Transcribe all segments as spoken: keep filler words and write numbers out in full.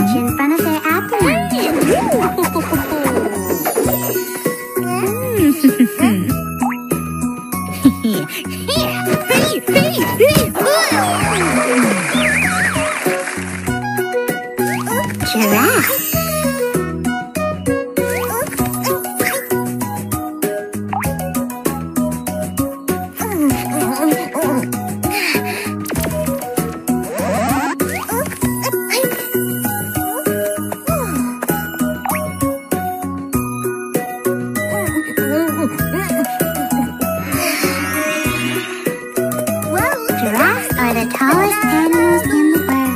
scratch in front of their abdomen. Giraffe. Giraffes are the tallest animals in the world.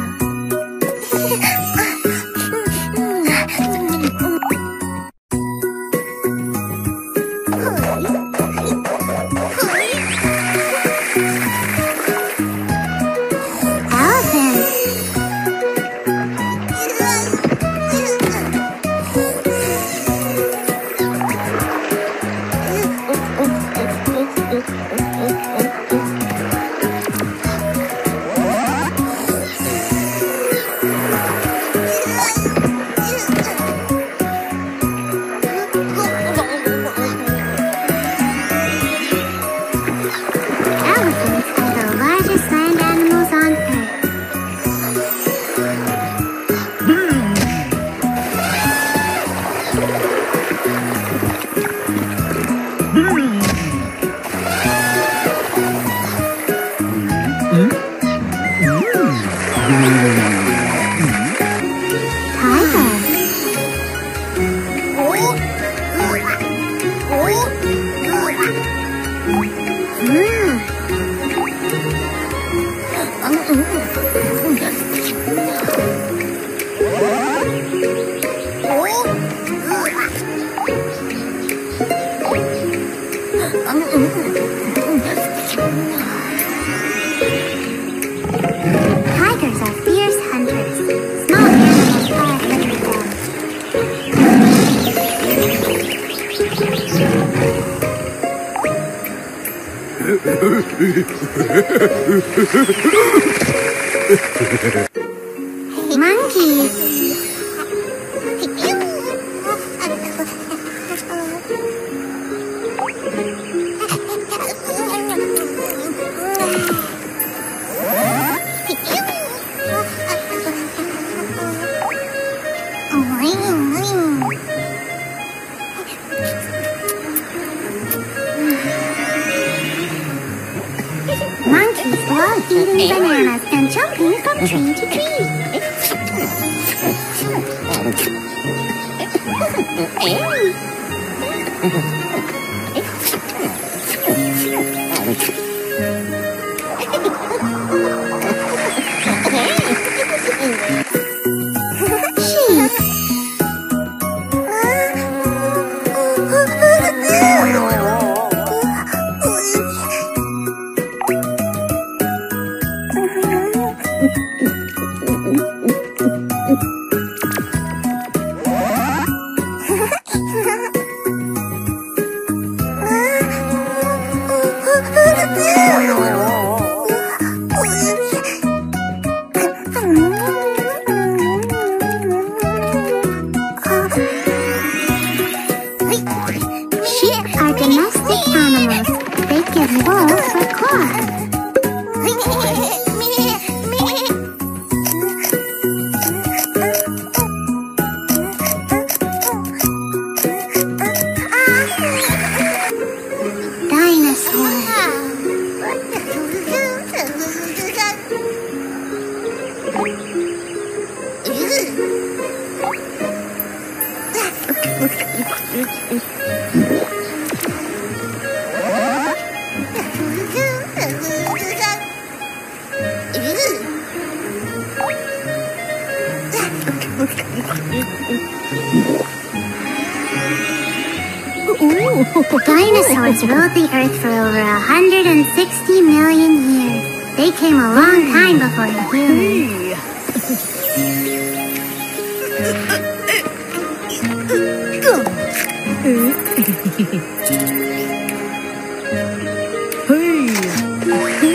Tigers are fierce hunters. Small animals are Monkey. Monkeys love eating bananas and jumping from tree to tree. Sheep are domestic animals. They give wool for cloth. Dinosaur. Dinosaurs ruled the earth for over one hundred sixty million years. They came a long time before the humans.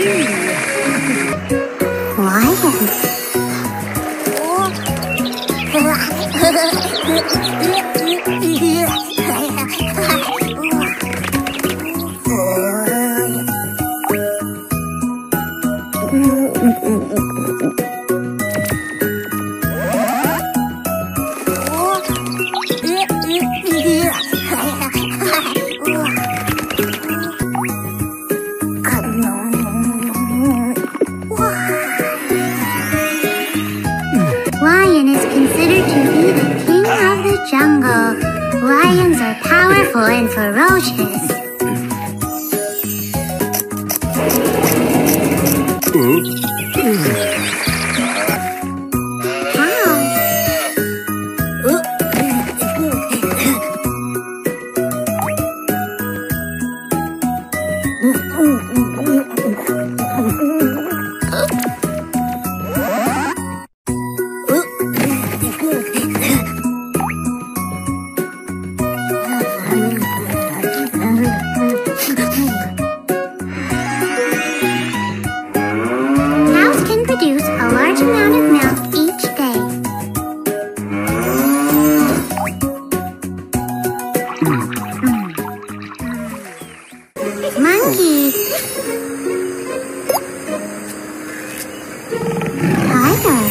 Lions. Lion is considered to be the king of the jungle. Lions are powerful and ferocious. Cows can produce a large amount of milk each day. Monkey. Tiger.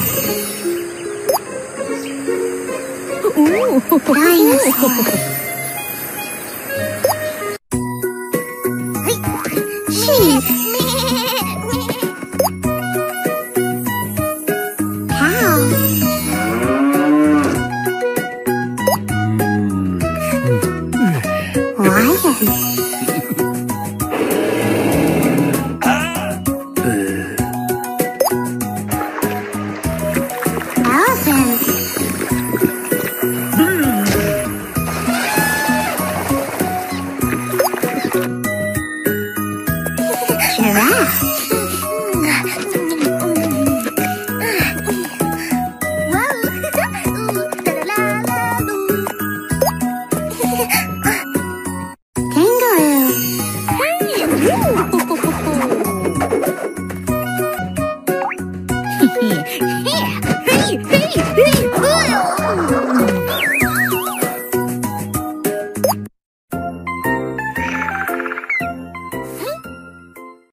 Dinosaur. Sheep. Cow. Lion. Elephant. Giraffe. Kangaroo.